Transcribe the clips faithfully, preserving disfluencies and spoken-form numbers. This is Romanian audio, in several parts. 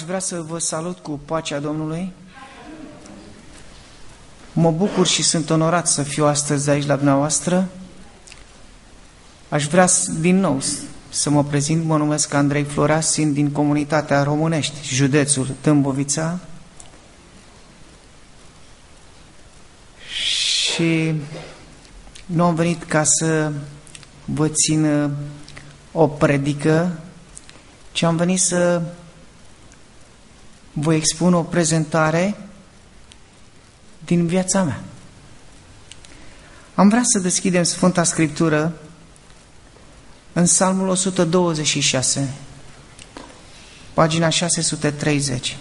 vrea să vă salut cu pacea Domnului. Mă bucur și sunt onorat să fiu astăzi aici la dumneavoastră. Aș vrea din nou să mă prezint. Mă numesc Andrei Florea, sunt din comunitatea Românești, județul Tâmbovița. Și nu am venit ca să vă țin o predică, ci am venit să vă expun o prezentare din viața mea. Am vrea să deschidem Sfânta Scriptură în Psalmul o sută douăzeci și șase, pagina șase sute treizeci.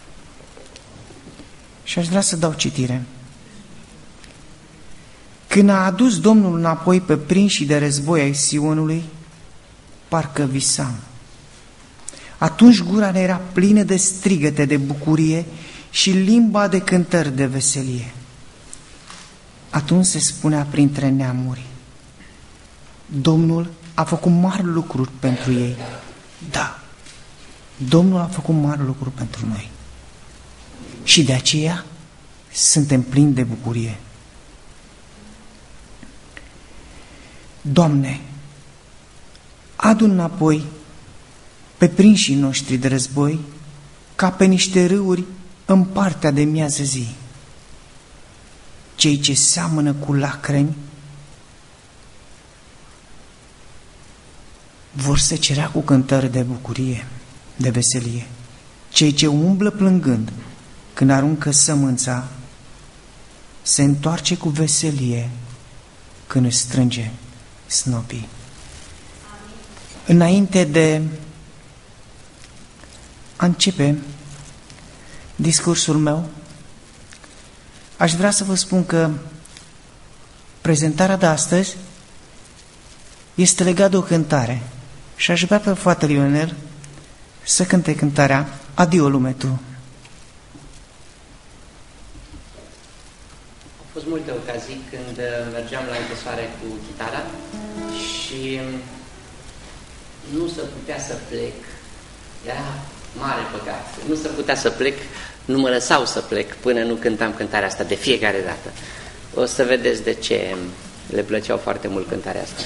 Și aș vrea să dau citire. Când a adus Domnul înapoi pe prinșii de război ai Sionului, parcă visam. Atunci gura ne era plină de strigăte de bucurie și limba de cântări de veselie. Atunci se spunea printre neamuri: Domnul a făcut mari lucruri pentru ei. Da, Domnul a făcut mari lucruri pentru noi. Și de aceea suntem plini de bucurie. Doamne, adu înapoi pe prinșii noștri de război ca pe niște râuri în partea de miază zi. Cei ce seamănă cu lacrimi vor secerea cu cântări de bucurie, de veselie. Cei ce umblă plângând când aruncă sămânța se întoarce cu veselie când își strânge snopii. Înainte de a începe discursul meu, aș vrea să vă spun că prezentarea de astăzi este legată de o cântare și aș vrea pe fratele Ionel să cânte cântarea Adio lume tu. Au fost multe ocazii când mergeam la închisoare cu chitara și nu se putea să plec. Era mare păcat. Nu se putea să plec, nu mă lăsau să plec până nu cântam cântarea asta de fiecare dată. O să vedeți de ce le plăceau foarte mult cântarea asta.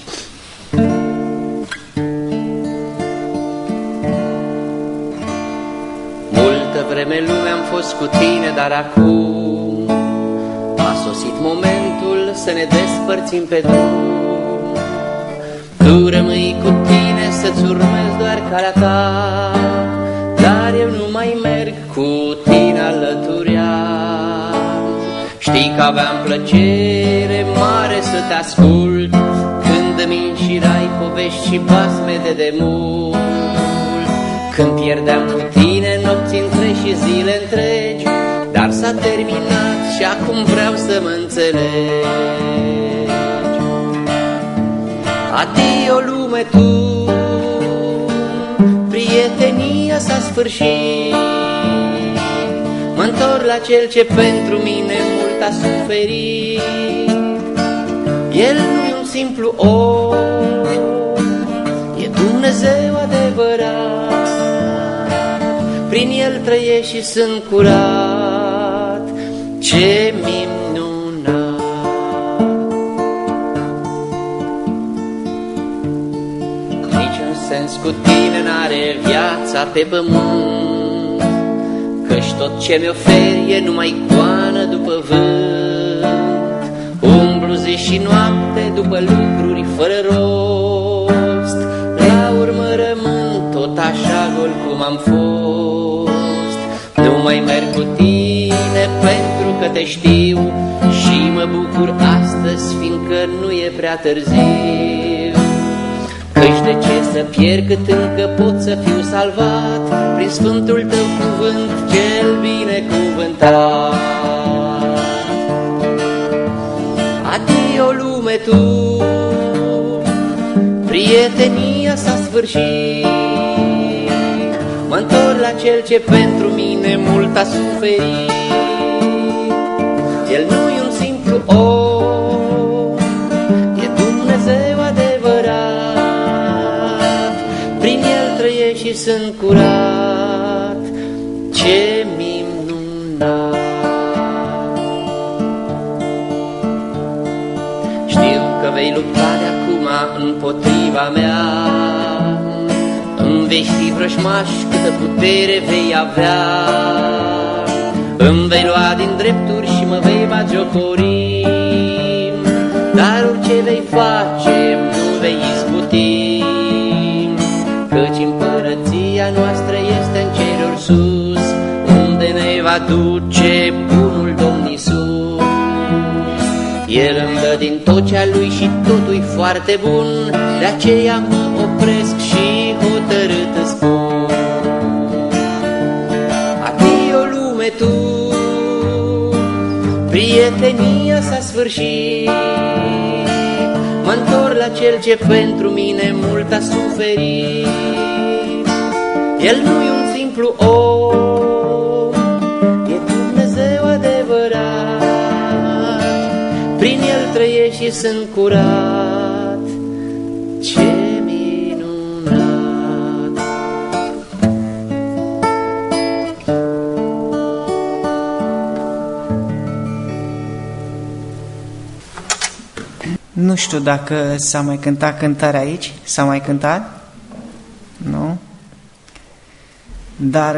Multă vreme lume am fost cu tine, dar acum a sosit momentul să ne despărțim pe drum. Tu rămâi cu tine să-ți urmezi doar calea ta, dar eu nu mai merg cu tine alăturea. Știi că aveam plăcere mare să te ascult când îmi înșirai povești și basme de demult. Când pierdeam cu tine nopți întregi și zile întregi, dar s-a terminat și acum vreau să mă înțelegi. Adio lume tu, prietenia s-a sfârșit. Mă-ntorc la cel ce pentru mine mult a suferit. El nu e un simplu om, e Dumnezeu adevărat. Prin el trăiesc și sunt curat. Ce minunat! Niciun sens cu tine n-are viața pe pământ, căci tot ce mi oferi e numai goană după vânt. Umblu zi și noapte după lucruri fără rost, la urmă rămân tot așa gol cum am fost. Nu mai merg cu tine pentru că te știu și mă bucur astăzi, fiindcă nu e prea târziu. Căci de ce să pierd cât încă pot să fiu salvat prin sfântul tău cuvânt cel binecuvântat. Adio lume tu, prietenia s-a sfârșit. Mă-ntorc la cel ce pentru mine mult a suferit. El nu e un simplu om, e Dumnezeu adevărat. Prin el trăiesc și sunt curat. ce minunat! Știu că vei lupta de acum împotriva mea, îmi vei fi vrăjmaș, câtă putere vei avea, îmi vei lua din drepturi și mă vei bagiocori, dar orice vei face nu vei izbuti, căci împărăția noastră este în ceruri sus, unde ne va duce bunul Domn Iisus. El îmi dă din tot ce-a Lui și totul-i foarte bun, de aceea mă opresc și hotărât îți spun: adio lume tu, prietenia s-a sfârșit, mă-ntorc la Cel ce pentru mine mult a suferit. El nu-i un simplu om, e Dumnezeu adevărat, prin El trăiesc și sunt curat. Ce minunat! Nu știu dacă s-a mai cântat cântarea aici. S-a mai cântat? Nu? Dar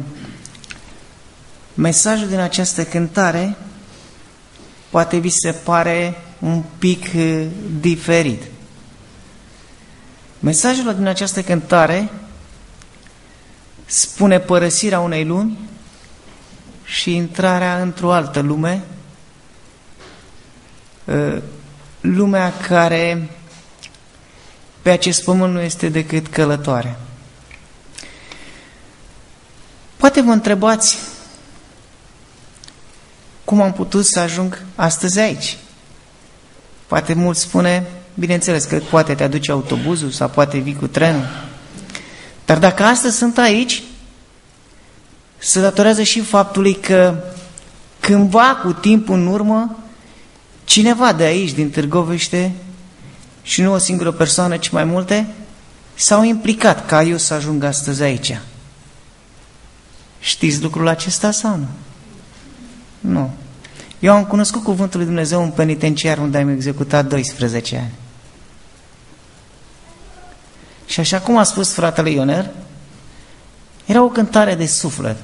mesajul din această cântare poate vi se pare un pic diferit. Mesajul din această cântare spune părăsirea unei lumi și intrarea într-o altă lume, lumea care pe acest pământ nu este decât călătoare. Poate vă întrebați cum am putut să ajung astăzi aici. Poate mulți spune, bineînțeles că poate te aduce autobuzul sau poate vii cu trenul. Dar dacă astăzi sunt aici, se datorează și faptului că cândva, cu timpul în urmă, cineva de aici, din Târgoviște, și nu o singură persoană, ci mai multe, s-au implicat ca eu să ajung astăzi aici. Știți lucrul acesta sau nu? Nu. Eu am cunoscut cuvântul lui Dumnezeu în penitenciar, unde am executat doisprezece ani. Și așa cum a spus fratele Ioner, era o cântare de suflet.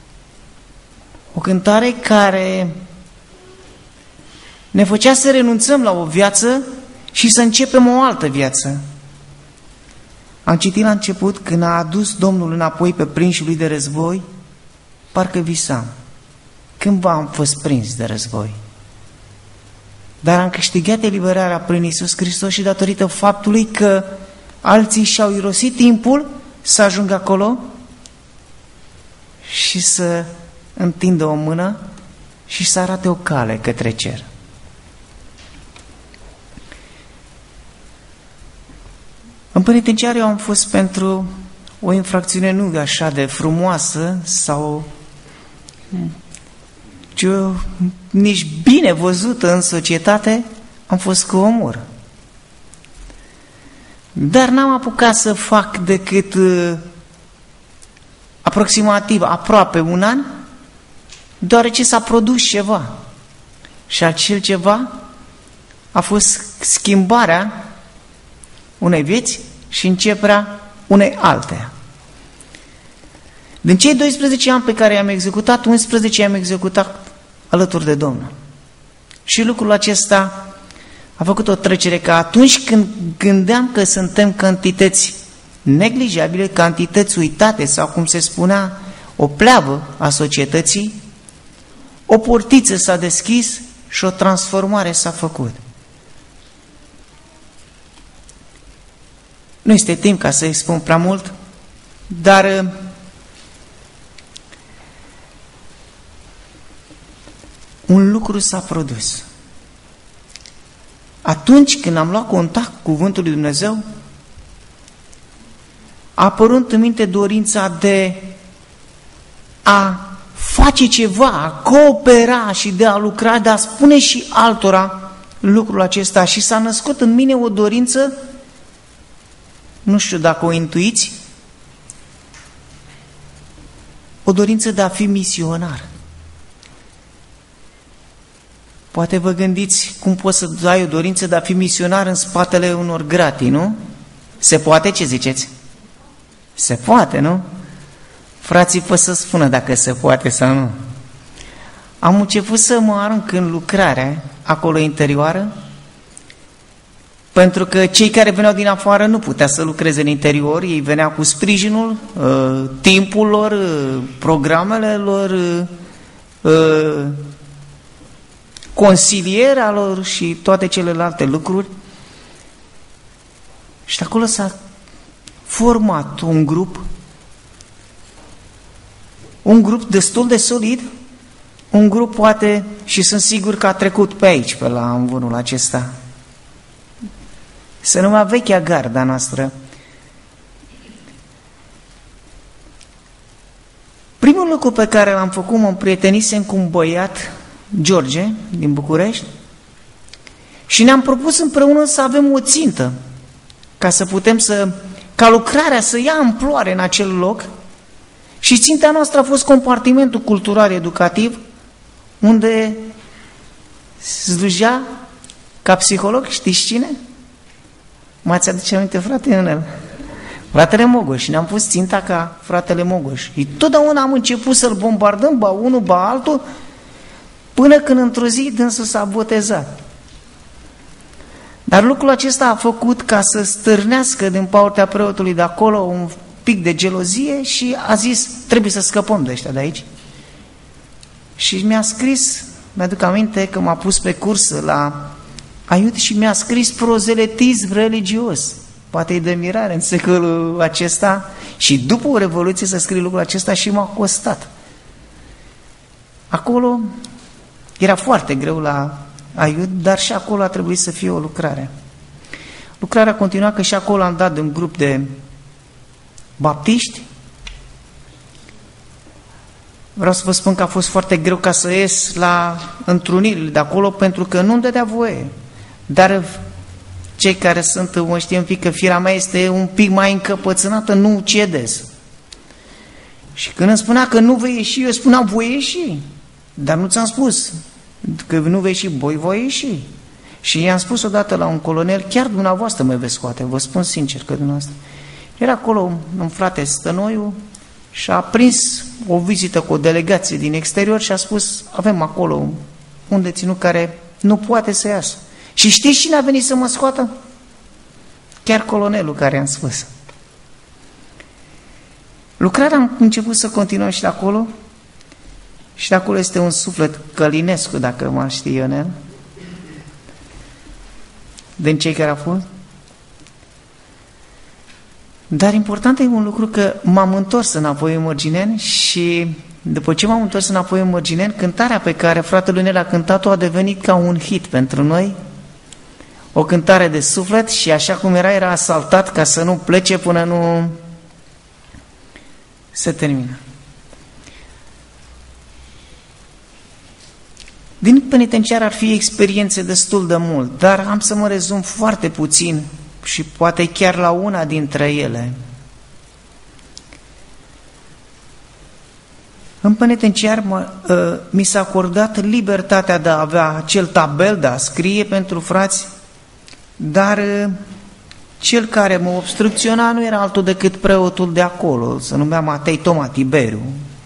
O cântare care ne făcea să renunțăm la o viață și să începem o altă viață. Am citit la început, când a adus Domnul înapoi pe prinșii lui de război, parcă visam. Cândva am fost prins de război. Dar am câștigat eliberarea prin Iisus Hristos și datorită faptului că alții și-au irosit timpul să ajungă acolo și să întindă o mână și să arate o cale către cer. În penitenciar eu am fost pentru o infracțiune nu așa de frumoasă sau ce, nici bine văzută în societate, am fost cu omor. Dar n-am apucat să fac decât uh, aproximativ aproape un an, deoarece s-a produs ceva. Și acel ceva a fost schimbarea unei vieți și începerea unei alteia. Din cei doisprezece ani pe care i-am executat, unsprezece i-am executat alături de Domnul. Și lucrul acesta a făcut o trecere, că atunci când gândeam că suntem cantități neglijabile, cantități uitate, sau cum se spunea, o pleavă a societății, o portiță s-a deschis și o transformare s-a făcut. Nu este timp ca să expun prea mult, dar un lucru s-a produs. Atunci când am luat contact cu cuvântul lui Dumnezeu, a apărut în minte dorința de a face ceva, a coopera și de a lucra, de a spune și altora lucrul acesta. Și s-a născut în mine o dorință, nu știu dacă o intuiți, o dorință de a fi misionar. Poate vă gândiți cum poți să ai o dorință de a fi misionar în spatele unor gratii, nu? Se poate? Ce ziceți? Se poate, nu? Frații pot să spună dacă se poate sau nu. Am început să mă arunc în lucrarea acolo interioară, pentru că cei care veneau din afară nu putea să lucreze în interior, ei veneau cu sprijinul, uh, timpul lor, uh, programele lor, uh, consilierea lor și toate celelalte lucruri. Și acolo s-a format un grup, un grup destul de solid, un grup poate, și sunt sigur că a trecut pe aici, pe la învânul acesta. Se numea vechea garda noastră. Primul lucru pe care l-am făcut, mă împrietenisem cu un băiat, George, din București, și ne-am propus împreună să avem o țintă, ca să putem să, ca lucrarea să ia amploare în acel loc. Și ținta noastră a fost compartimentul cultural educativ, unde slujea ca psiholog, știți cine? M-ați aduce aminte, frate Ionel? Fratele Mogoș. Ne-am pus ținta ca fratele Mogoș. Și totdeauna am început să-l bombardăm, ba unul, ba altul, până când într-o zi dânsul s-a botezat. Dar lucrul acesta a făcut ca să stârnească din partea preotului de acolo un pic de gelozie și a zis, trebuie să scăpăm de ăștia de aici. Și mi-a scris, mi-aduc aminte că m-a pus pe curs la Aiud și mi-a scris prozeletism religios. Poate e de mirare în secolul acesta și după o revoluție să scrie lucrul acesta și m-a costat. Acolo era foarte greu la Aiud, dar și acolo a trebuit să fie o lucrare. Lucrarea continua că și acolo am dat de un grup de baptiști. Vreau să vă spun că a fost foarte greu ca să ies la întrunirile de acolo, pentru că nu-mi dădea voie. Dar cei care sunt, mă știe un pic că firea mea este un pic mai încăpățânată, nu cedez. Și când îmi spunea că nu vei ieși, eu spuneam, voi ieși. Dar nu ți-am spus că nu vei ieși, voi voi ieși. Și i-am spus odată la un colonel, chiar dumneavoastră mă veți scoate, vă spun sincer că dumneavoastră. Era acolo un frate Stănoiu și a prins o vizită cu o delegație din exterior și a spus, avem acolo un deținut care nu poate să iasă. Și știți cine a venit să mă scoată? Chiar colonelul care i-am spus. Lucrarea am început să continuăm și de acolo. Și de acolo este un suflet Călinescu, dacă mă știe Ionel, din cei care au fost. Dar important e un lucru că m-am întors înapoi în Mărgineni și după ce m-am întors înapoi în Mărgineni, cântarea pe care fratele Nel a cântat-o a devenit ca un hit pentru noi, o cântare de suflet și așa cum era, era asaltat ca să nu plece până nu se termină. Din penitenciar ar fi experiențe destul de mult, dar am să mă rezum foarte puțin și poate chiar la una dintre ele. În penitenciar mă, uh, mi s-a acordat libertatea de a avea acel tabel, de a scrie pentru frați, dar uh, cel care mă obstrucționa nu era altul decât preotul de acolo, se numea Matei Toma Tiberiu.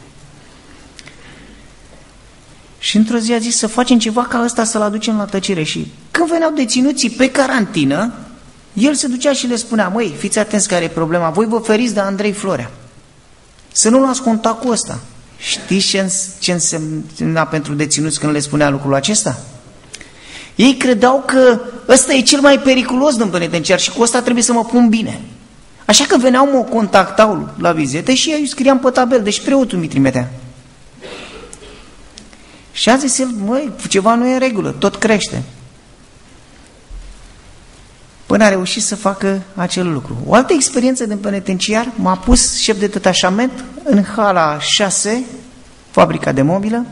Și într-o zi a zis să facem ceva ca ăsta să-l aducem la tăcere. Și când veneau deținuții pe carantină, el se ducea și le spunea, măi, fiți atenți care e problema, voi vă feriți de Andrei Florea. Să nu luați contact cu ăsta. Știți ce, ce însemna pentru deținuți când le spunea lucrul acesta? Ei credeau că ăsta e cel mai periculos din penitenciar și cu ăsta trebuie să mă pun bine. Așa că veneau, mă contactau la vizite și eu îi scriam pe tabel, deci preotul mi trimitea. Și a zis el, măi, ceva nu e în regulă, tot crește. Până a reușit să facă acel lucru. O altă experiență din penitenciar m-a pus șef de detașament în hala șase, fabrica de mobilă.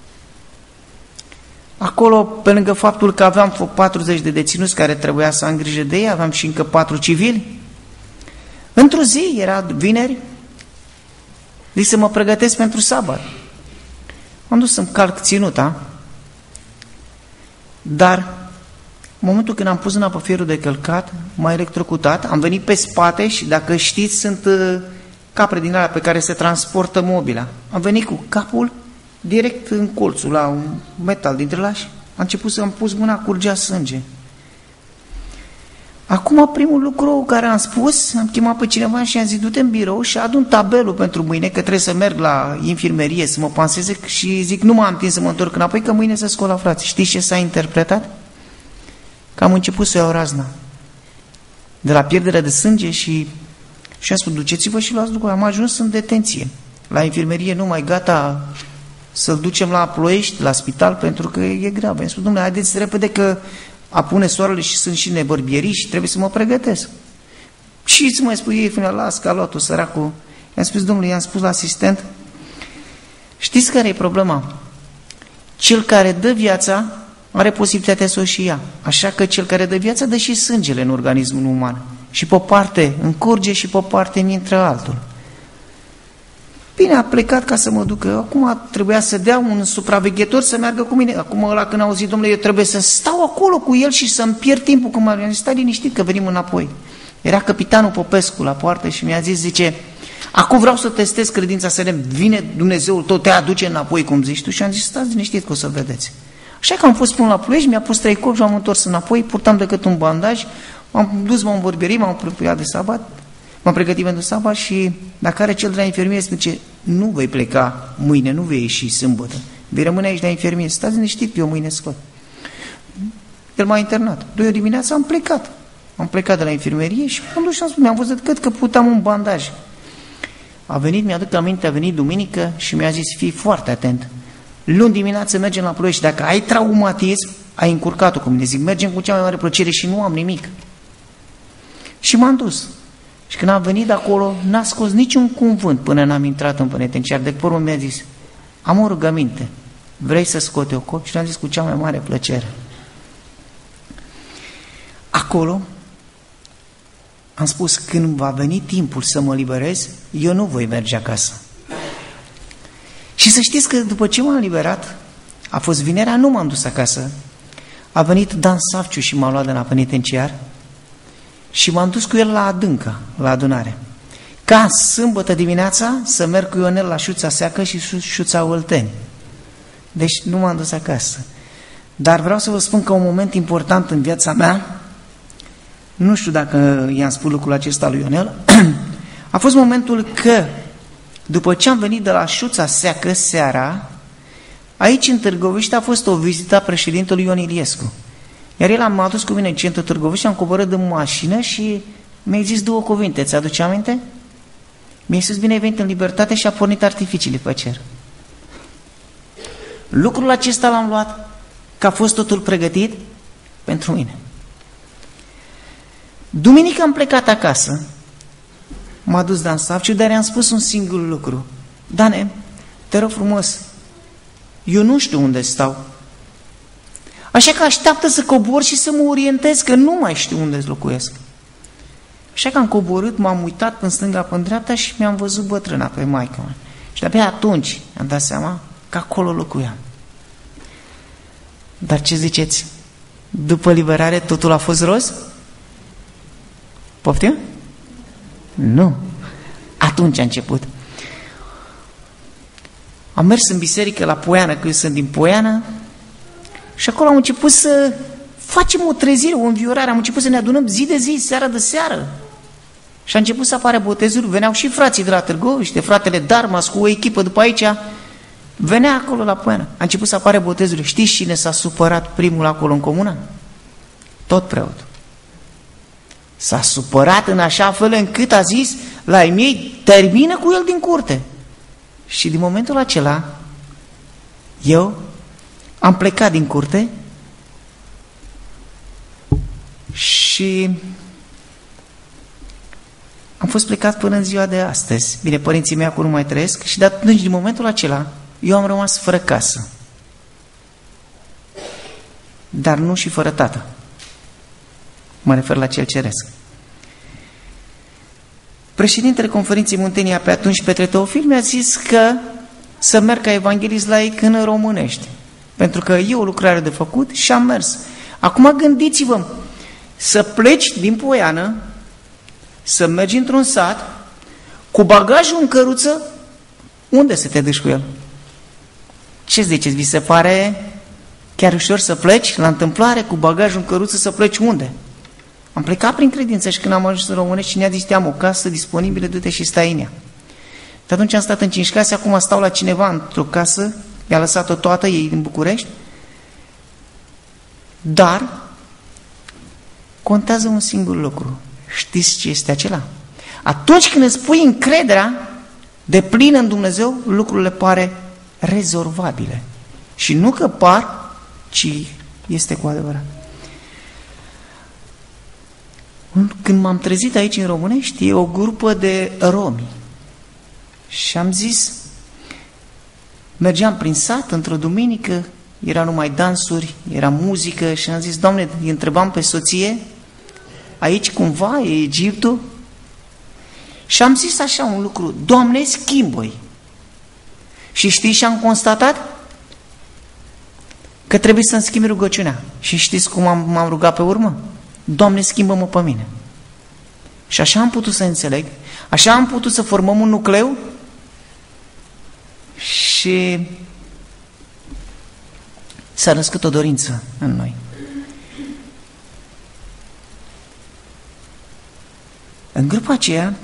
Acolo, pe lângă faptul că aveam patruzeci de deținuți care trebuia să am grijă de ei, aveam și încă patru civili. Într-o zi, era vineri, Zic să mă pregătesc pentru sabat. Am dus să-mi calc ținuta, dar în momentul când am pus în apă fierul de călcat, m-a electrocutat, am venit pe spate și dacă știți, sunt uh, capre din alea pe care se transportă mobila. Am venit cu capul direct în colțul, la un metal dintre lași. Am început să-mi pus mâna, curgea sânge. Acum primul lucru care am spus, am chemat pe cineva și am zis, du-te în birou și adu-mi tabelul pentru mâine, că trebuie să merg la infirmerie să mă panseze și zic, nu m-am timp să mă întorc înapoi, că mâine să scol la frați. Știți ce s-a interpretat? Că am început să iau razna. De la pierderea de sânge și, și am spus, duceți-vă și luați lucruri. Am ajuns în detenție. La infirmerie nu mai gata să-l ducem la Ploiești, la spital, pentru că e grav. Am spus, domnule, haideți repede că apune soarele și sunt și nebărbierii și trebuie să mă pregătesc. Și îți mai spui ei, până las că a luat-o săracul. I-am spus, domnule, i-am spus la asistent, știți care e problema? Cel care dă viața are posibilitatea să o și ia. Așa că cel care dă viața dă și sângele în organismul uman. Și pe o parte încurge și pe o parte îmi intră altul. Bine, a plecat ca să mă ducă. Acum trebuia să dea un supraveghetor să meargă cu mine. Acum ăla când a auzit, domnule, eu trebuie să stau acolo cu el și să-mi pierd timpul. Cum am zis, stai liniștit că venim înapoi. Era capitanul Popescu la poartă și mi-a zis, zice, acum vreau să testez credința să ne vine Dumnezeul tot, te aduce înapoi, cum zici tu. Și am zis, stați liniștit că o să vedeți. Așa că am fost până la Ploiești, mi-a pus trei copi și am întors înapoi, purtam decât un bandaj, m-am dus, m-am vorbit, m-am preparat de sabat, m-am pregătit pentru sabat și dacă are cel de la infirmier, zice, nu vei pleca mâine, nu vei ieși sâmbătă, vei rămâne aici la infirmier, stați liniștit, eu mâine scot. El m-a internat. Doi ori dimineața am plecat. Am plecat de la infirmerie și m-am dus și am spus, mi-am văzut cât că puteam un bandaj. A venit, mi-aduc aminte, a venit duminică și mi-a zis, fii foarte atent. Luni dimineață mergem la Ploiești. Dacă ai traumatism, ai încurcat-o cu mine. Zic, mergem cu cea mai mare plăcere și nu am nimic. Și m-am dus. Și când am venit de acolo, n-a scos niciun cuvânt până n-am intrat în penitenciar. De pe urmă mi-a zis, am o rugăminte. Vrei să scot eu cop? Și le-am zis cu cea mai mare plăcere. Acolo am spus, când va veni timpul să mă liberez, eu nu voi merge acasă. Și să știți că după ce m-am liberat, a fost vinerea, nu m-am dus acasă. A venit Dan Savciu și m-a luat de la penitenciar și m-am dus cu el la adâncă, la adunare. Ca sâmbătă dimineața să merg cu Ionel la Șuța Seacă și Șuța Olteni. Deci nu m-am dus acasă. Dar vreau să vă spun că un moment important în viața mea, nu știu dacă i-am spus lucrul acesta lui Ionel, a fost momentul că după ce am venit de la Șuța Seacă seara, aici în Târgoviște a fost o vizită a președintelui Ion Iliescu. Iar el m-a adus cu mine în centrul Târgoviște, am coborât din mașină și mi-a zis două cuvinte. Ți-aduce aminte? Mi-a zis, bine ai venit în libertate și a pornit artificiile pe cer. Lucrul acesta l-am luat, că a fost totul pregătit pentru mine. Duminică am plecat acasă. M-a dus Dan Savciu, dar i-am spus un singur lucru. Dane, te rog frumos, eu nu știu unde stau. Așa că așteaptă să cobor și să mă orientez, că nu mai știu unde locuiesc. Așa că am coborât, m-am uitat în stânga, pe dreapta și mi-am văzut bătrâna pe maică mea. Și de-abia atunci am dat seama că acolo locuiam. Dar ce ziceți? După liberare totul a fost roz? Poftim? Nu. Atunci a început. Am mers în biserică la Poiană, că eu sunt din Poiană, și acolo am început să facem o trezire, o înviorare, am început să ne adunăm zi de zi, seara de seară. Și a început să apară botezuri, veneau și frații de la Târgoviște, fratele Darmas cu o echipă după aici, venea acolo la Poiană. A început să apară botezuri. Știți cine s-a supărat primul acolo în comună? Tot preotul. S-a supărat în așa fel încât a zis la ai mei, termină cu el din curte. Și din momentul acela, eu am plecat din curte și am fost plecat până în ziua de astăzi. Bine, părinții mei acum nu mai trăiesc și de atunci, din momentul acela, eu am rămas fără casă. Dar nu și fără tată. Mă refer la cel ceresc. Președintele Conferinței Muntenia pe atunci, Petre Teofil, mi-a zis că să merg ca evanghelist laic în românești, pentru că e o lucrare de făcut și am mers. Acum gândiți-vă, să pleci din Poiană, să mergi într-un sat, cu bagajul în căruță, unde să te duci cu el? Ce ziceți, vi se pare chiar ușor să pleci la întâmplare cu bagajul în căruță, să pleci unde? Am plecat prin credință și când am ajuns în Românești, cine a zis, te-am o casă disponibilă, du-te și stai în ea. De atunci am stat în cinci case, acum stau la cineva într-o casă, i-a lăsat-o toată ei din București, dar contează un singur lucru. Știți ce este acela? Atunci când îți pui încrederea de plină în Dumnezeu, lucrurile pare rezolvabile. Și nu că par, ci este cu adevărat. Când m-am trezit aici în Românești, e o grupă de romi. Și am zis, mergeam prin sat într-o duminică, era numai dansuri, era muzică și am zis, Doamne, îi întrebam pe soție, aici cumva e Egiptul? Și am zis așa un lucru, Doamne, schimbă-i. Și știți ce am constatat? Că trebuie să-mi schimbi rugăciunea. Și știți cum am, m-am rugat pe urmă? Doamne, schimbă-mă pe mine. Și așa am putut să înțeleg, așa am putut să formăm un nucleu și s-a născut o dorință în noi. În grupa aceea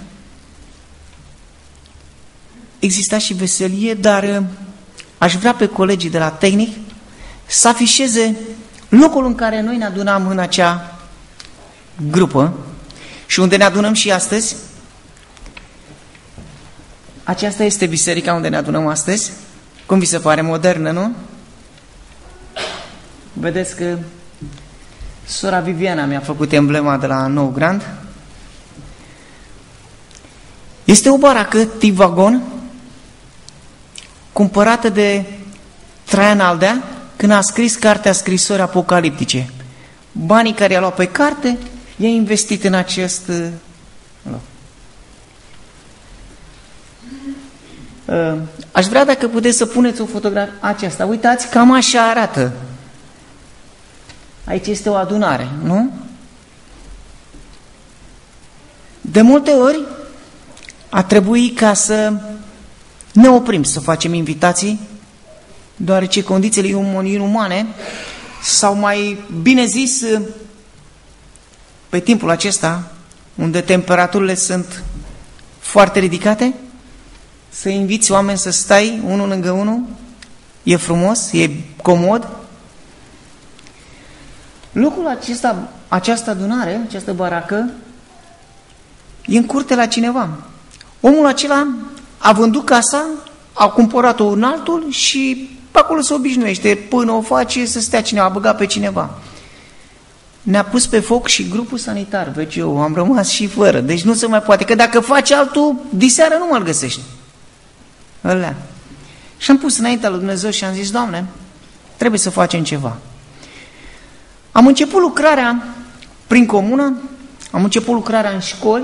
exista și veselie, dar aș vrea pe colegii de la tehnic să afișeze locul în care noi ne adunam în acea grupă și unde ne adunăm și astăzi. Aceasta este biserica unde ne adunăm astăzi. Cum vi se pare, modernă, nu? Vedeți că sora Viviana mi-a făcut emblema de la Nou Grand. Este o baracă tip vagon cumpărată de Traian Aldea când a scris cartea Scrisori Apocaliptice. Banii care i-a luat pe carte i-a investit în acest loc. Aș vrea dacă puteți să puneți o fotografie aceasta. Uitați, cam așa arată. Aici este o adunare, nu? De multe ori a trebuit ca să ne oprim să facem invitații, deoarece condițiile inumane, sau mai bine zis, pe timpul acesta, unde temperaturile sunt foarte ridicate, să inviți oameni să stai unul lângă unul, e frumos, e comod. Locul acesta, această adunare, această baracă, e în curte la cineva. Omul acela a vândut casa, a cumpărat-o în altul și pe acolo se obișnuiește. Până o face să stea cineva, a băgat pe cineva. Ne-a pus pe foc și grupul sanitar, veci eu, am rămas și fără. Deci nu se mai poate, că dacă face altul, diseară nu mă-l găsești. Ălea. Și am pus înaintea lui Dumnezeu și am zis, Doamne, trebuie să facem ceva. Am început lucrarea prin comună, am început lucrarea în școli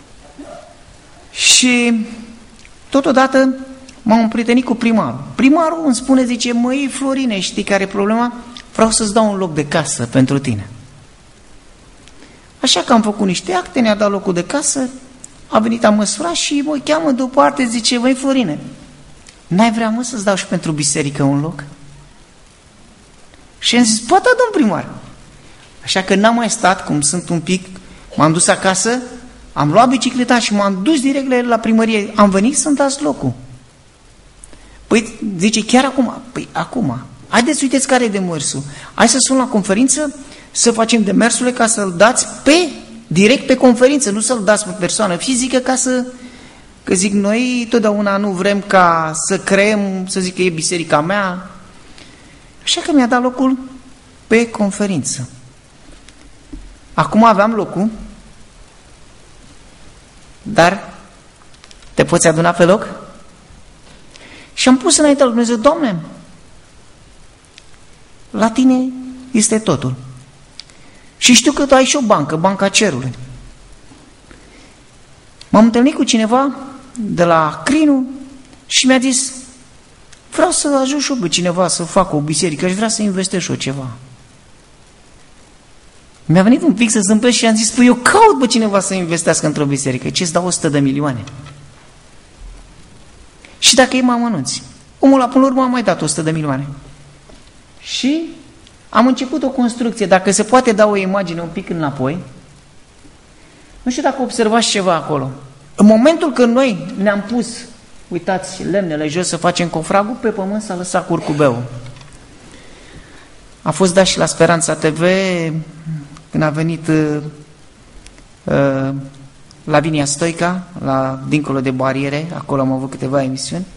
și totodată m-am împrietenit cu primarul. Primarul îmi spune, zice, măi Florine, știi care e problema? Vreau să-ți dau un loc de casă pentru tine. Așa că am făcut niște acte, ne-a dat locul de casă, a venit, a măsurat și mă cheamă deoparte, zice, măi Florine, n-ai vrea, mă, să-ți dau și pentru biserică un loc? Și am zis, poate, domn primar. Așa că n-am mai stat, cum sunt un pic, m-am dus acasă, am luat bicicleta și m-am dus direct la primărie. Am venit să-mi dați locul. Păi, zice, chiar acum? Păi, acum. Haideți, uiteți care e demersul. Hai să sun la conferință, să facem demersurile ca să-l dați pe, direct pe conferință, nu să-l dați pe persoană fizică, ca să, că zic, noi totdeauna nu vrem ca să creăm, să zic că e biserica mea. Așa că mi-a dat locul pe conferință. Acum aveam locul, dar te poți aduna pe loc? Și am pus înaintea lui Dumnezeu, Doamne, la tine este totul. Și știu că tu ai și o bancă, banca cerului. M-am întâlnit cu cineva de la Crinu și mi-a zis: vreau să ajut și eu pe cineva să facă o biserică, aș vrea să investesc și eu ceva. Mi-a venit un pic să zâmbesc și am zis: păi eu caut pe cineva să investească într-o biserică, ce-ți dau o sută de milioane? Și dacă ei mă amănunți, omul la până la urmă a mai dat o sută de milioane. Și am început o construcție. Dacă se poate da o imagine un pic înapoi, nu știu dacă observați ceva acolo. În momentul când noi ne-am pus, uitați, lemnele jos să facem cofragul, pe pământ s-a lăsat curcubeul. A fost dat și la Speranța T V când a venit uh, uh, Lavinia Stoica, la Dincolo de Bariere, acolo am avut câteva emisiuni.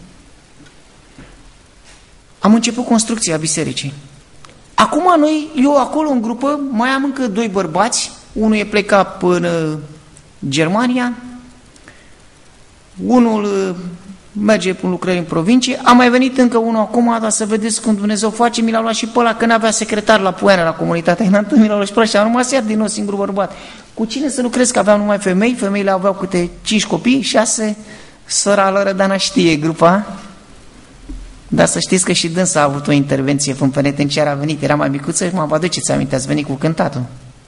Am început construcția bisericii. Acum noi, eu acolo în grupă, mai am încă doi bărbați, unul e plecat până Germania, unul merge în lucrări în provincie, a mai venit încă unul acum, dar să vedeți cum Dumnezeu face, mi l-au luat și pe ăla, că n-avea secretar la Poiana, la comunitatea înaltă, mi l-au luat și pe ăla și am rămas iar din nou singur bărbat. Cu cine să lucrez, că aveam numai femei, femeile aveau câte cinci copii, șase, sora lor Rădana știe grupa, dar să știți că și dânsa a avut o intervenție penitenciară, a venit, era mai micuță și mă vă aduceți aminte, ați venit cu cântatul.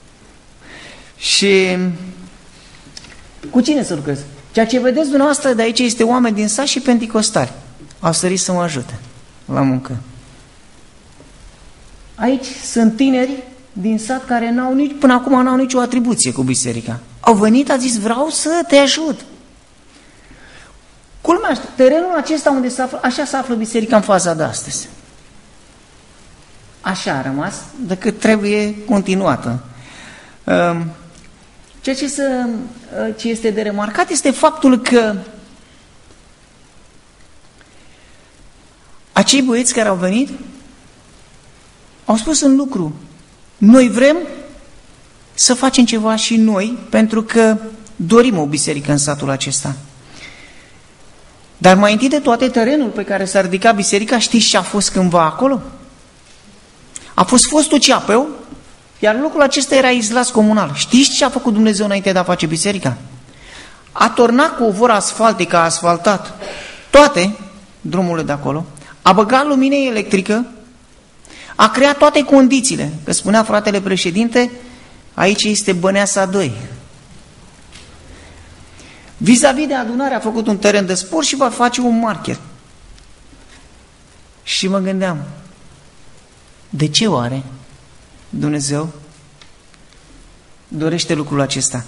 Și cu cine să lucrez? Ceea ce vedeți dumneavoastră de aici este oameni din sat și penticostari. Au sărit să mă ajute la muncă. Aici sunt tineri din sat care n-au nici, până acum n-au nicio atribuție cu biserica. Au venit, a zis: vreau să te ajut. Culmea, terenul acesta unde se află, așa se află biserica în faza de astăzi. Așa a rămas, decât trebuie continuată. Ceea ce, să, ce este de remarcat este faptul că acei băieți care au venit au spus un lucru: noi vrem să facem ceva și noi, pentru că dorim o biserică în satul acesta. Dar mai întâi de toate, terenul pe care s-a ridicat biserica, știți ce a fost cândva acolo? A fost fostul ceapeu, iar locul acesta era izlas comunal. Știți ce a făcut Dumnezeu înainte de a face biserica? A tornat cu o voră asfaltică, a asfaltat toate drumurile de acolo, a băgat lumină electrică, a creat toate condițiile. Că spunea fratele președinte, aici este Băneasa doi. Vis-a-vis de adunare a făcut un teren de sport și va face un market. Și mă gândeam, de ce oare Dumnezeu dorește lucrul acesta?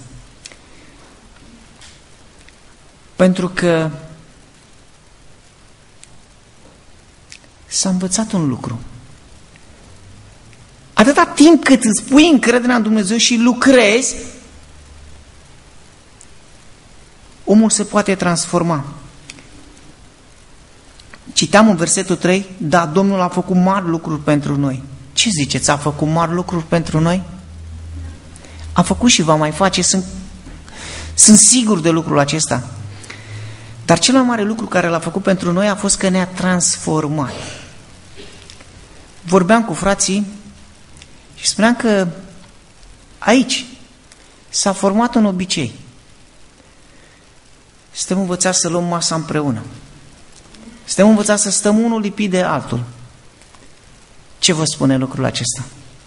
Pentru că s-a învățat un lucru. Atâta timp cât îți pui încrederea în Dumnezeu și lucrezi, omul se poate transforma. Citeam în versetul trei, da, Domnul a făcut mari lucruri pentru noi. Ce ziceți, a făcut mari lucruri pentru noi? A făcut și va mai face, sunt, sunt sigur de lucrul acesta. Dar cel mai mare lucru care l-a făcut pentru noi a fost că ne-a transformat. Vorbeam cu frații și spuneam că aici s-a format un obicei. Suntem învățați să luăm masa împreună. Suntem învățați să stăm unul lipit de altul. Ce vă spune lucrul acesta?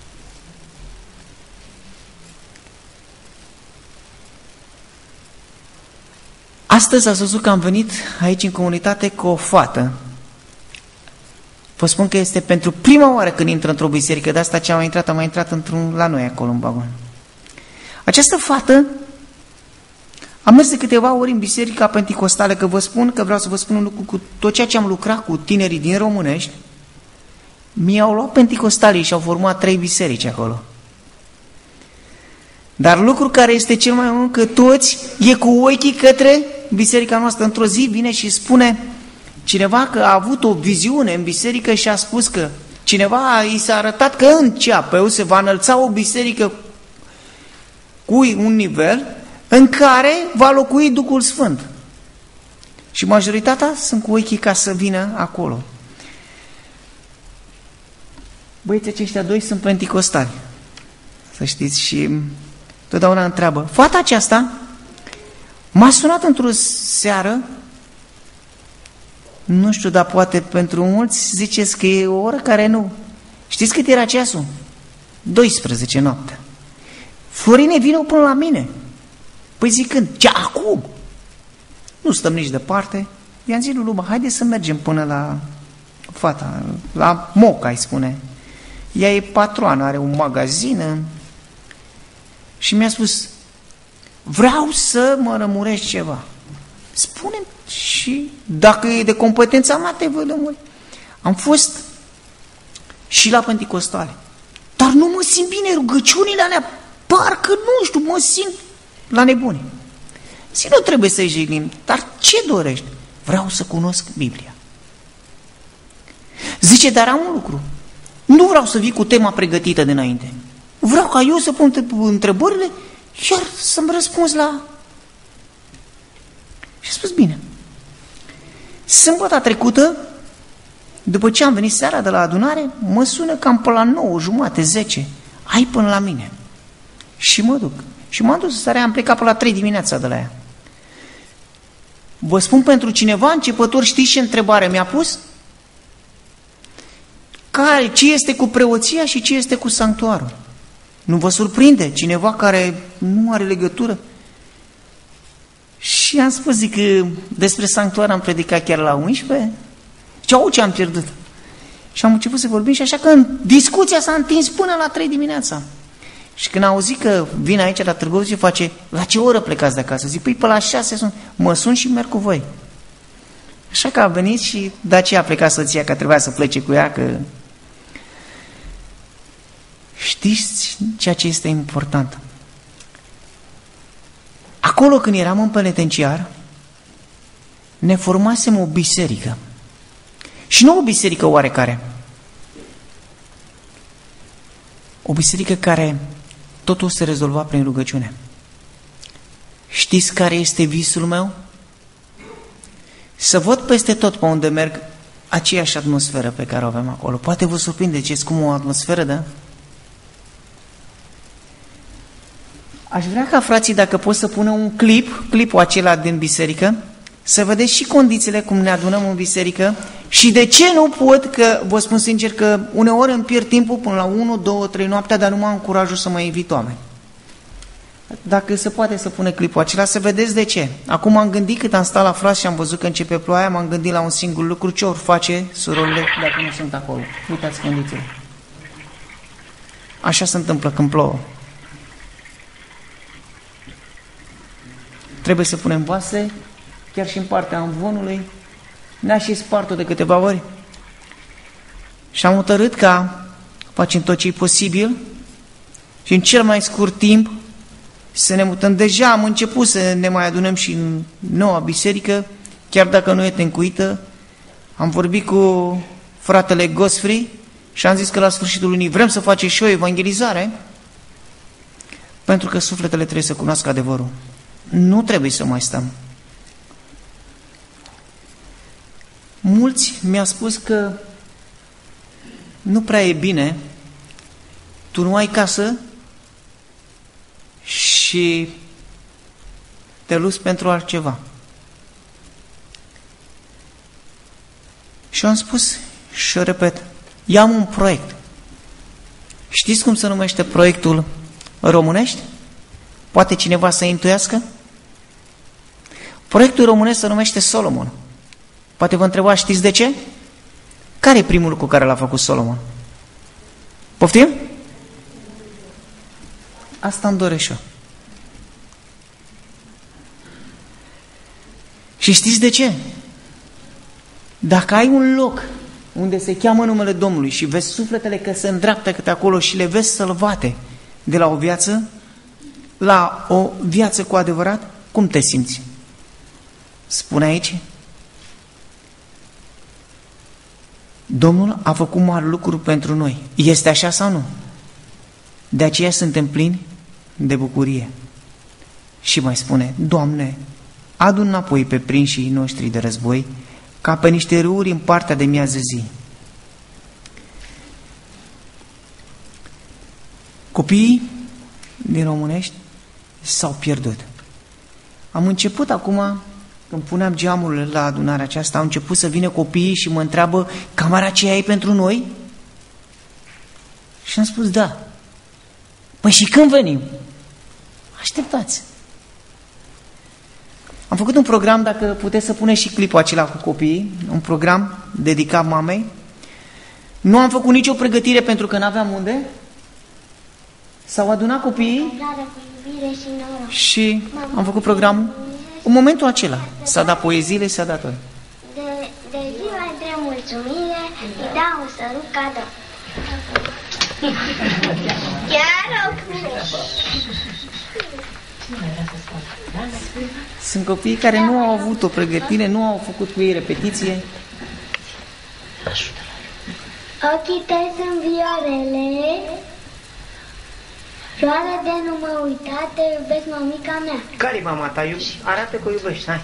Astăzi ați văzut că am venit aici în comunitate cu o fată. Vă spun că este pentru prima oară când intră într-o biserică, de asta ce am intrat, am mai intrat într-un la noi acolo în vagon. Această fată am mers de câteva ori în biserica penticostală, că vă spun că vreau să vă spun un lucru, cu tot ceea ce am lucrat cu tinerii din Românești, mi-au luat penticostalii și au format trei biserici acolo. Dar lucru care este cel mai mult, că toți e cu ochii către biserica noastră. Într-o zi vine și spune cineva că a avut o viziune în biserică și a spus că cineva i s-a arătat că în Ceapeu se va înălța o biserică cu un nivel în care va locui Duhul Sfânt. Și majoritatea sunt cu ochii ca să vină acolo. Băieții aceștia doi sunt penticostali, să știți, și totdeauna întreabă. Fata aceasta M-a sunat într-o seară, nu știu, dar poate pentru mulți ziceți că e o oră care nu. Știți cât era ceasul? douăsprezece noaptea. Florine, vină până la mine. Păi zicând, ce acum? Nu stăm nici departe. I-am zis lui Luba, haide să mergem până la fata, la Moca, îi spune. Ea e patroană, are un magazin. Și mi-a spus, vreau să mă rămurești ceva. Spune-mi și dacă e de competența mea, te voi lămuri. Am fost și la Pentecostale. Dar nu mă simt bine, rugăciunile alea, parcă nu știu, mă simt la nebune. Zic, nu trebuie să-i jignim, dar ce dorești? Vreau să cunosc Biblia. Zice, dar am un lucru. Nu vreau să vii cu tema pregătită dinainte. Vreau ca eu să pun întrebările iar să-mi răspunzi la... Și a spus, bine. Sâmbătă trecută, după ce am venit seara de la adunare, mă sună cam pe la nouă, jumate, zece. Hai până la mine. Și mă duc. Și m-am dus seara, am plecat pe la trei dimineața de la ea. Vă spun pentru cineva începător, știți ce întrebare mi-a pus? Care, ce este cu preoția și ce este cu sanctuarul? Nu vă surprinde cineva care nu are legătură? Și am spus, zic, că despre sanctuar am predicat chiar la unsprezece. Ce au ce am pierdut? Și am început să vorbim și așa că discuția s-a întins până la trei dimineața. Și când a auzit că vin aici la Târgu Jiu, face, la ce oră plecați de acasă? Zic, păi pe la șase sun. Mă sun și merg cu voi. Așa că a venit și de aceea a plecat soția, că trebuia să plece cu ea, că... Știți ceea ce este important? Acolo când eram în penitenciar, ne formasem o biserică. Și nu o biserică oarecare. O biserică care totul se rezolva prin rugăciune. Știți care este visul meu? Să văd peste tot pe unde merg aceeași atmosferă pe care o avem acolo. Poate vă surprinde, ce cum o atmosferă, da? Aș vrea ca frații, dacă pot să pună un clip, clipul acela din biserică, să vedeți și condițiile cum ne adunăm în biserică și de ce nu pot, că vă spun sincer că uneori îmi pierd timpul până la unu, două, trei noaptea, dar nu m-am curajul să mă invit oameni. Dacă se poate să pune clipul acela, să vedeți de ce. Acum am gândit, cât am stat la frați și am văzut că începe ploaia, m-am gândit la un singur lucru, ce ori face surorile dacă nu sunt acolo. Uitați condițiile. Așa se întâmplă când plouă. Trebuie să punem vase, chiar și în partea amvonului. Ne-a și spart-o de câteva ori. Și am hotărât ca facem tot ce e posibil și în cel mai scurt timp să ne mutăm. Deja am început să ne mai adunăm și în noua biserică, chiar dacă nu e tencuită. Am vorbit cu fratele Gosfri și am zis că la sfârșitul lunii vrem să facem și o evangelizare, pentru că sufletele trebuie să cunoască adevărul. Nu trebuie să mai stăm. Mulți mi-au spus că nu prea e bine, tu nu ai casă și te luți pentru altceva. Și am spus și o repet, eu am un proiect. Știți cum se numește proiectul românești? Poate cineva să intuiască? Proiectul românesc se numește Solomon. Poate vă întrebați, știți de ce? Care e primul lucru care l-a făcut Solomon? Poftim? Asta îmi doresc eu. Și știți de ce? Dacă ai un loc unde se cheamă numele Domnului și vezi sufletele că se îndreaptă câte acolo și le vezi sălvate de la o viață la o viață cu adevărat, cum te simți? Spune aici. Domnul a făcut mari lucruri pentru noi. Este așa sau nu? De aceea suntem plini de bucurie. Și mai spune, Doamne, adu înapoi pe prinșii noștri de război, ca pe niște râuri în partea de miază zi. Copiii din românești s-au pierdut. Am început acum, când puneam geamurile la adunarea aceasta, au început să vină copiii și mă întreabă, camera aceea e pentru noi? Și am spus, da. Păi și când venim? Așteptați. Am făcut un program, dacă puteți să puneți și clipul acela cu copiii, un program dedicat mamei. Nu am făcut nicio pregătire pentru că n-aveam unde. S-au adunat copiii și am făcut programul. În momentul acela s-a dat poeziile, s-a dat tot. De, de ziua de mulțumire îi dau un sărut cadou. Chiar o Sunt copii care nu au avut o pregătire, nu au făcut cu ei repetiție. Ochii tăi sunt viorele, floare de nu mă uita, te iubesc, mămica mea. Care-i mama ta? Arată că o iubești, hai.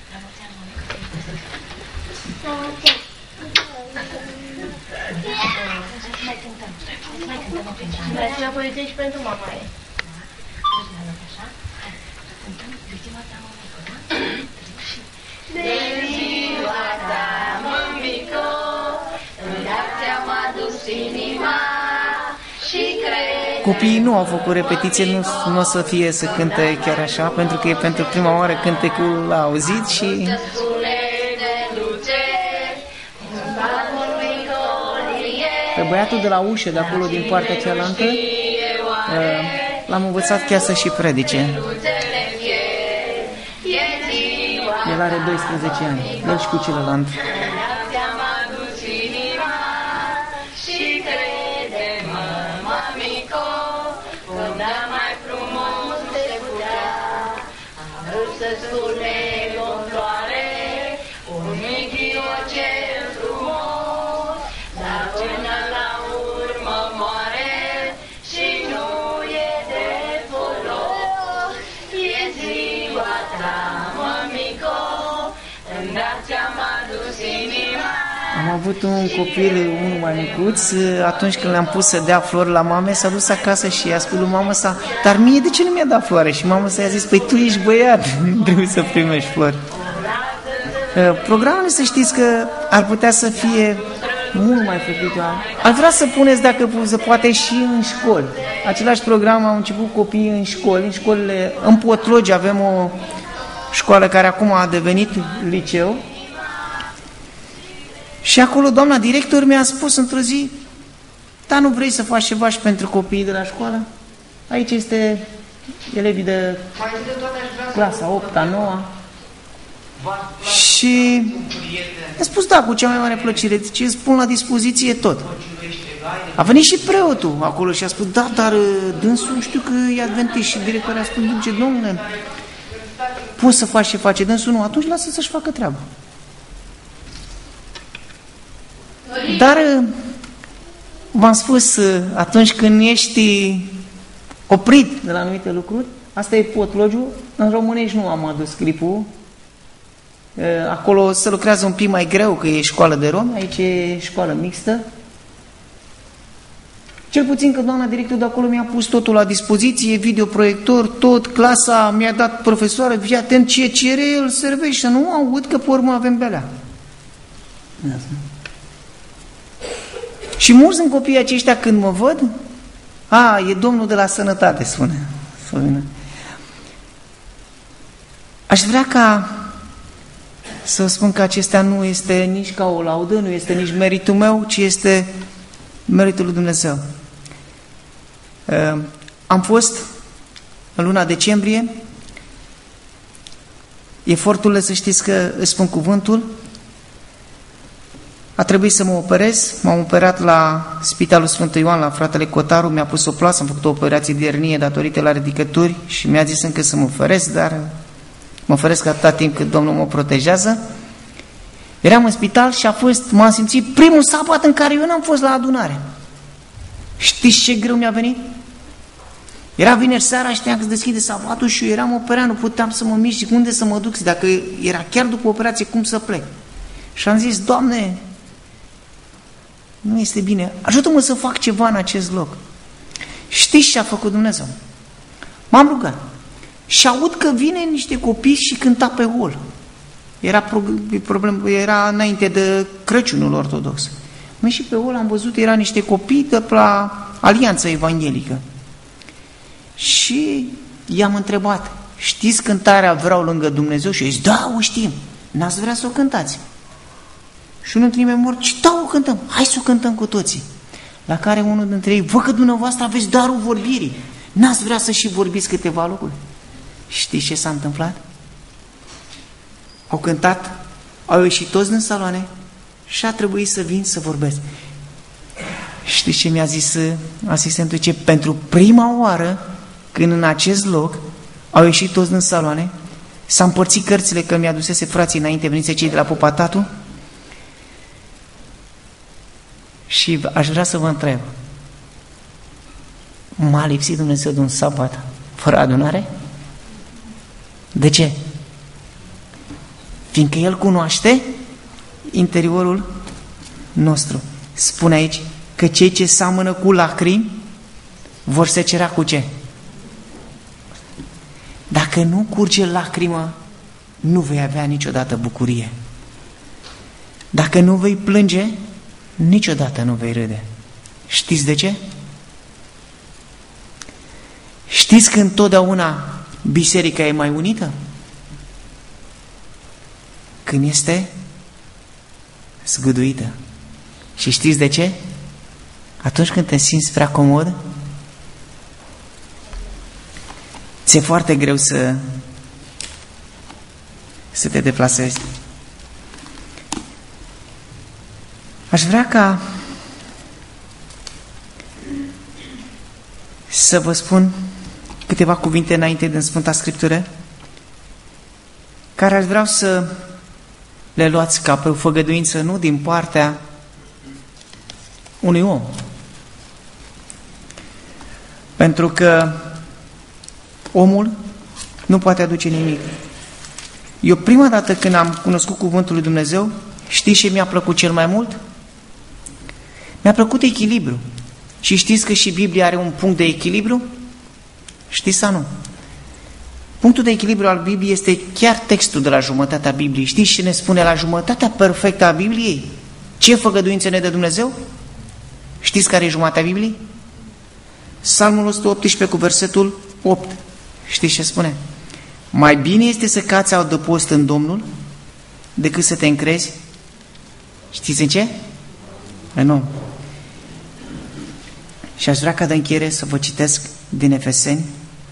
La mulți ani. Vreau să poezie și pentru mama ei. De ziua ta, mămico, îndată ți-am adus inima și cred. Copiii nu au făcut repetiție, nu, nu o să fie să cânte chiar așa, pentru că e pentru prima oară cântecul l-a auzit și... Pe băiatul de la ușă, de acolo, din partea cealaltă, l-am învățat chiar să și predice. El are doisprezece ani, el și cu celălalt. Am avut un copil, unul mai micuț, atunci când le-am pus să dea flori la mame, s-a dus acasă și i-a spus lui mama sa, dar mie de ce nu mi-a dat floare? Și mama sa i-a zis, păi tu ești băiat, trebuie să primești flori. Programele, să știți că ar putea să fie mult mai făcute. Ar vrea să puneți, dacă se poate, și în școli. Același program au început copiii în școli, în școlile, în Potlogi avem o școală care acum a devenit liceu. Și acolo doamna director mi-a spus într-o zi, da, nu vrei să faci ceva și pentru copiii de la școală? Aici este elevii de clasa opta, noua. Și mi-a spus, da, cu cea mai mare plăcere, deci îți pun la dispoziție tot. A venit și preotul acolo și a spus, da, dar dânsul știu că e adventist. Și directorul a spus, ce domnule, poți să faci ce face dânsul? Nu, atunci lasă să-și facă treaba. Dar v-am spus, atunci când ești oprit de la anumite lucruri, asta e Potlogiul, în românești nu am adus clipul, acolo se lucrează un pic mai greu, că e școală de romi, aici e școală mixtă. Cel puțin că doamna director de acolo mi-a pus totul la dispoziție, videoproiector, tot, clasa, mi-a dat profesoară, fii atent ce cere, el servește, nu aud că pe urmă avem belea. Și mulți sunt copiii aceștia când mă văd, a, e domnul de la sănătate, spune. spune. Aș vrea ca să spun că acestea nu este nici ca o laudă, nu este nici meritul meu, ci este meritul lui Dumnezeu. Am fost în luna decembrie, eforturile, să știți că îți spun cuvântul, a trebuit să mă operez, m-am operat la Spitalul Sfântul Ioan, la fratele Cotaru, mi-a pus o plasă, am făcut o operație de ernie datorită la ridicături și mi-a zis încă să mă oferesc, dar mă oferesc atâta timp cât Domnul mă protejează. Eram în spital și a fost, m-am simțit primul sabat în care eu n-am fost la adunare. Știți ce greu mi-a venit? Era vineri seara, știam că se deschide sabatul și eu eram operat, nu puteam să mă mișc, unde să mă duc, dacă era chiar după operație, cum să plec? Și am zis, Doamne, nu este bine, ajută-mă să fac ceva în acest loc. Știți ce a făcut Dumnezeu? M-am rugat și aud că vine niște copii și cânta pe hol. Era, problem, era înainte de Crăciunul ortodox. Măi, și pe hol am văzut, era niște copii de la Alianța Evanghelică. Și i-am întrebat, știți cântarea Vreau lângă Dumnezeu? Și eu zic, da, o știm. N-ați vrea să o cântați? Și unul dintre ei mi-a zis, da, o cântăm, hai să o cântăm cu toții. La care unul dintre ei, vă că dumneavoastră aveți darul vorbirii, n-ați vrea să și vorbiți câteva lucruri? Știți ce s-a întâmplat? Au cântat, au ieșit toți din saloane și a trebuit să vin să vorbesc. Știți ce mi-a zis asistentul? Ce pentru prima oară, când în acest loc au ieșit toți din saloane, s-a împărțit cărțile, că mi-a dusese frații înainte, veniți cei de la Popa Tatu, și aș vrea să vă întreb, m-a lipsit Dumnezeu de un sabat fără adunare? De ce? Fiindcă El cunoaște interiorul nostru. Spune aici că cei ce seamănă cu lacrimi vor secera cu ce? Dacă nu curge lacrimă, nu vei avea niciodată bucurie. Dacă nu vei plânge, niciodată nu vei râde. Știți de ce? Știți că întotdeauna biserica e mai unită? Când este zguduită. Și știți de ce? Atunci când te simți prea comod, ți-e foarte greu să să te deplasezi. Aș vrea ca să vă spun câteva cuvinte înainte din Sfânta Scriptură, care aș vrea să le luați ca pe o făgăduință, nu din partea unui om. Pentru că omul nu poate aduce nimic. Eu prima dată când am cunoscut cuvântul lui Dumnezeu, știți ce mi-a plăcut cel mai mult? Mi-a plăcut echilibru. Și știți că și Biblia are un punct de echilibru? Știți sau nu? Punctul de echilibru al Bibliei este chiar textul de la jumătatea Bibliei. Știți ce ne spune la jumătatea perfectă a Bibliei? Ce făgăduințe ne dă Dumnezeu? Știți care e jumătatea Bibliei? Psalmul o sută optsprezece cu versetul opt. Știți ce spune? Mai bine este să cați adăpost în Domnul decât să te încrezi. Știți în ce? În om. Și aș vrea ca de încheiere să vă citesc din Efeseni,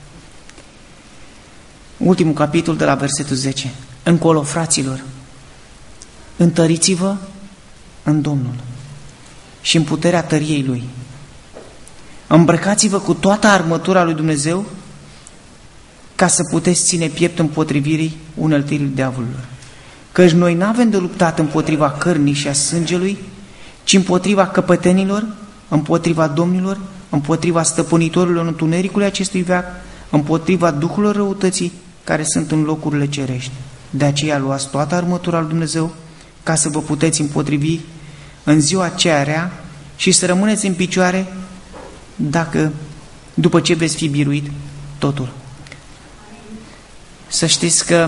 ultimul capitol de la versetul zece. Încolo, fraților, întăriți-vă în Domnul și în puterea tăriei Lui. Îmbrăcați-vă cu toată armătura lui Dumnezeu ca să puteți ține piept împotrivirii uneltirii diavolului. Căci noi n-avem de luptat împotriva cărnii și a sângelui, ci împotriva căpătenilor, împotriva domnilor, împotriva stăpânitorilor întunericului acestui veac, împotriva duhurilor răutății care sunt în locurile cerești. De aceea luați toată armătura lui Dumnezeu ca să vă puteți împotrivi în ziua aceea rea și să rămâneți în picioare dacă, după ce veți fi biruit totul. Să știți că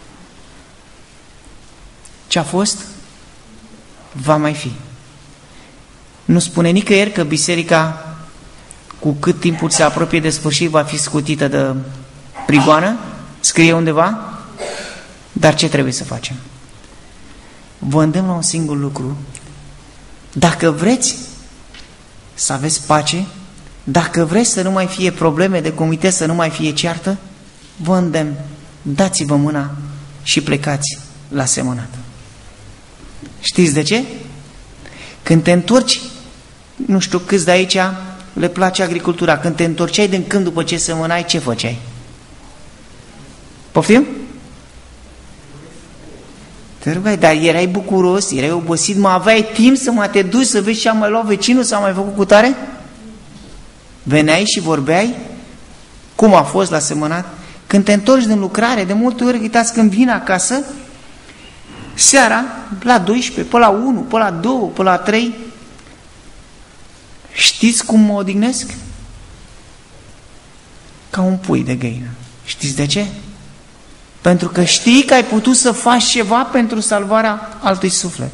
ce a fost, va mai fi. Nu spune nicăieri că biserica, cu cât timpul se apropie de sfârșit, va fi scutită de prigoană, scrie undeva, dar ce trebuie să facem? Vă îndemn la un singur lucru. Dacă vreți să aveți pace, dacă vreți să nu mai fie probleme de comitet, să nu mai fie ceartă, vă îndemn, dați-vă mâna și plecați la semănat. Știți de ce? Când te întorci, nu știu câți de aici le place agricultura, când te întorceai din câmp după ce semănai, ce făceai? Poftim? Te rugai, dar erai bucuros, erai obosit, mai aveai timp să mai te duci să vezi ce a mai luat vecinul, s-a mai făcut cu tare? Veneai și vorbeai cum a fost la semănat? Când te întorci din lucrare, de multe ori, uitați, când vin acasă, seara, la doisprezece, pe la unu, pe la doi, pe la trei, știți cum mă odihnesc? Ca un pui de găină. Știți de ce? Pentru că știi că ai putut să faci ceva pentru salvarea altui suflet.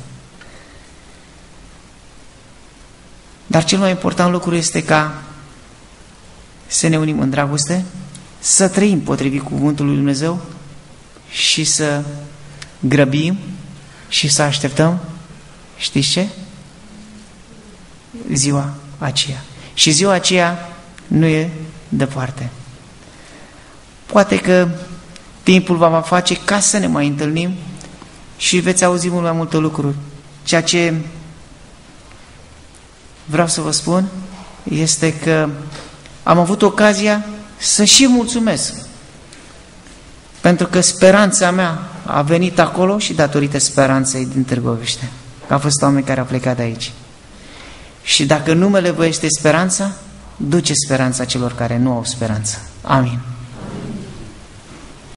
Dar cel mai important lucru este ca să ne unim în dragoste, să trăim potrivit cuvântului lui Dumnezeu și să grăbim și să așteptăm, știți ce? Ziua aceea. Și ziua aceea nu e departe. Poate că timpul va face ca să ne mai întâlnim și veți auzi mult mai multe lucruri. Ceea ce vreau să vă spun este că am avut ocazia să și mulțumesc, pentru că speranța mea a venit acolo și datorită speranței din Târgoviște, că au fost oameni care au plecat de aici. Și dacă numele vă este speranța, duce speranța celor care nu au speranță. Amin.